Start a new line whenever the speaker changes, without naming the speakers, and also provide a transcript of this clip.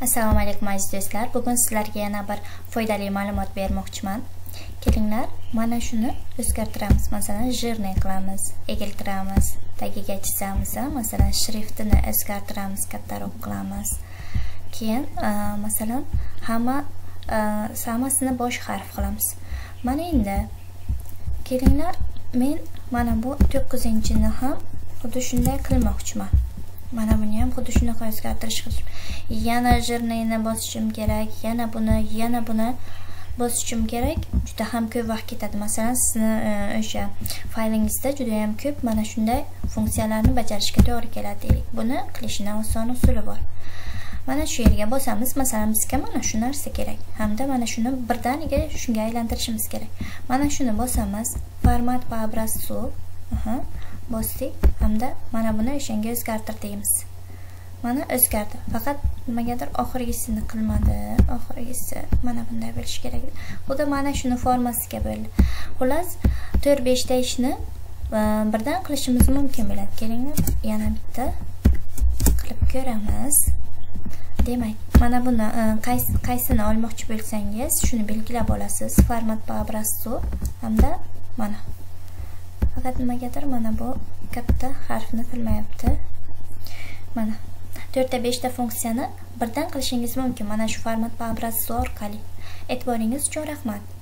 Assalomu alaykum aziz do'stlar. Bugun sizlarga yana bir foydali ma'lumot bermoqchiman. Kelinglar, mana shuni o'zgartiramiz. Masalan, jирный qilamiz, egiltiramiz, tagiga chizamiz, masalan, shriftini o'zgartiramiz, kattaroq qilamiz. Keyin, masalan, hammasini bosh harf qilamiz. Mana endi kelinglar, men mana bu 9-ni ham xuddi shunday qilmoqchiman. Mana buni ham xuddi shunaqa o'zgartirish qilishim. Yana jирныйni bosishim kerak, yana buni bosishim kerak. Juda ham ko'p vaqt ketadi. Masalan, sizni o'sha faylingizda juda ham ko'p mana shunday funksiyalarni bajarishga to'g'ri keladi deylik. Buni qilishning oson usuli bor. Mana shu yerga bosamiz. Masalan, bizga mana shu narsa kerak. Hamda mana shuni birdaniga shunga aylantirishimiz kerak. Mana shuni bosamiz. Format va образцу. Bosdik. Hamda mana buni o'shanga o'zgartir deymiz. Mana o'zgardi. Faqat nimagadir oxirgisini qilmadi. Oxirgisi mana bunday bo'lishi kerak. Xuddi mana shuni formasiga bo'ldi. Xullas, 4-5 ta ishni birdan qilishimiz mumkin bo'ladi. Kelinglar, yana bitta qilib ko'ramiz. Demak, mana buni qaysini olmoqchi bo'lsangiz, shuni belgilab olasiz. Format va образцу hamda mana. Faqat nimagadir mana bu katta harfni qilmayapti. Mana 4 ta 5 ta funksiyani birdan qilishingiz mumkin. Mana shu format va образцу orqali. E'tiboringiz uchun rahmat.